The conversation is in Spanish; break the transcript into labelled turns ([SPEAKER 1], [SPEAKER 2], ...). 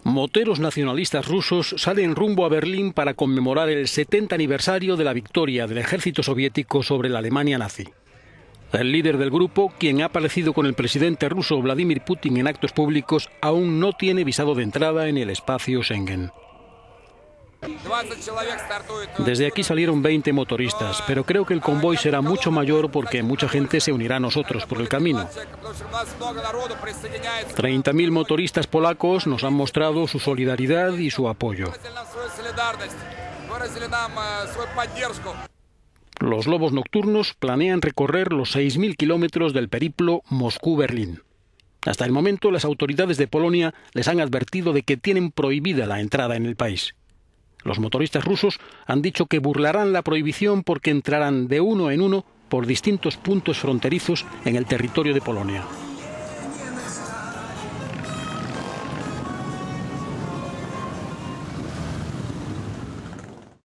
[SPEAKER 1] Moteros nacionalistas rusos salen rumbo a Berlín para conmemorar el 70 aniversario de la victoria del ejército soviético sobre la Alemania nazi. El líder del grupo, quien ha aparecido con el presidente ruso Vladimir Putin en actos públicos, aún no tiene visado de entrada en el espacio Schengen. Desde aquí salieron 20 motoristas, pero creo que el convoy será mucho mayor porque mucha gente se unirá a nosotros por el camino. 30.000 motoristas polacos nos han mostrado su solidaridad y su apoyo. Los lobos nocturnos planean recorrer los 6.000 kilómetros del periplo Moscú-Berlín. Hasta el momento, las autoridades de Polonia les han advertido de que tienen prohibida la entrada en el país. Los motoristas rusos han dicho que burlarán la prohibición porque entrarán de uno en uno por distintos puntos fronterizos en el territorio de Polonia.